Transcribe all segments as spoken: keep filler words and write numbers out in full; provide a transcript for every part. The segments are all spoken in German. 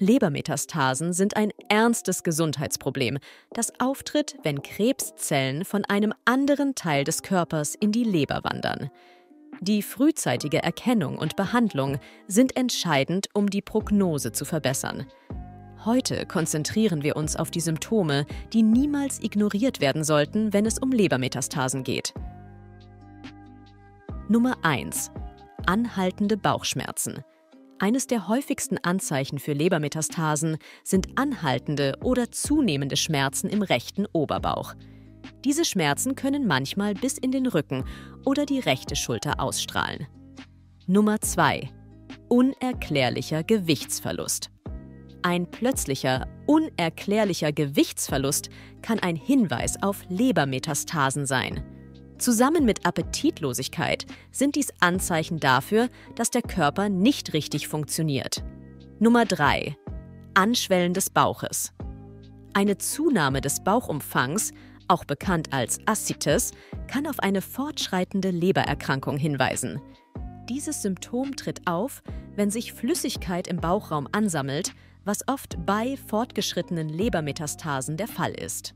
Lebermetastasen sind ein ernstes Gesundheitsproblem, das auftritt, wenn Krebszellen von einem anderen Teil des Körpers in die Leber wandern. Die frühzeitige Erkennung und Behandlung sind entscheidend, um die Prognose zu verbessern. Heute konzentrieren wir uns auf die Symptome, die niemals ignoriert werden sollten, wenn es um Lebermetastasen geht. Nummer eins. Anhaltende Bauchschmerzen. Eines der häufigsten Anzeichen für Lebermetastasen sind anhaltende oder zunehmende Schmerzen im rechten Oberbauch. Diese Schmerzen können manchmal bis in den Rücken oder die rechte Schulter ausstrahlen. Nummer zwei. Unerklärlicher Gewichtsverlust. Ein plötzlicher, unerklärlicher Gewichtsverlust kann ein Hinweis auf Lebermetastasen sein. Zusammen mit Appetitlosigkeit sind dies Anzeichen dafür, dass der Körper nicht richtig funktioniert. Nummer drei. Anschwellen des Bauches. Eine Zunahme des Bauchumfangs, auch bekannt als Aszites, kann auf eine fortschreitende Lebererkrankung hinweisen. Dieses Symptom tritt auf, wenn sich Flüssigkeit im Bauchraum ansammelt, was oft bei fortgeschrittenen Lebermetastasen der Fall ist.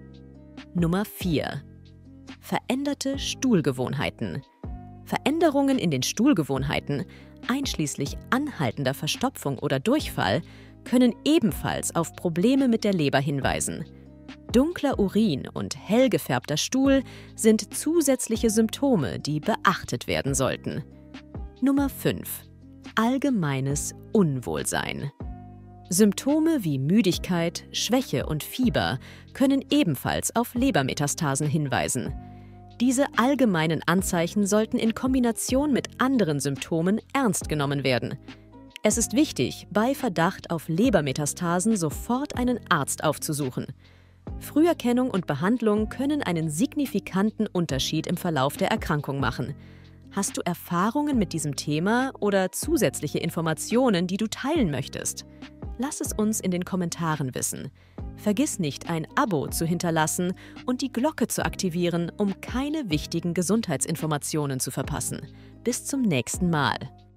Nummer vier. Veränderte Stuhlgewohnheiten. Veränderungen in den Stuhlgewohnheiten, einschließlich anhaltender Verstopfung oder Durchfall, können ebenfalls auf Probleme mit der Leber hinweisen. Dunkler Urin und hell gefärbter Stuhl sind zusätzliche Symptome, die beachtet werden sollten. Nummer fünf. Allgemeines Unwohlsein. Symptome wie Müdigkeit, Schwäche und Fieber können ebenfalls auf Lebermetastasen hinweisen. Diese allgemeinen Anzeichen sollten in Kombination mit anderen Symptomen ernst genommen werden. Es ist wichtig, bei Verdacht auf Lebermetastasen sofort einen Arzt aufzusuchen. Früherkennung und Behandlung können einen signifikanten Unterschied im Verlauf der Erkrankung machen. Hast du Erfahrungen mit diesem Thema oder zusätzliche Informationen, die du teilen möchtest? Lass es uns in den Kommentaren wissen. Vergiss nicht, ein Abo zu hinterlassen und die Glocke zu aktivieren, um keine wichtigen Gesundheitsinformationen zu verpassen. Bis zum nächsten Mal.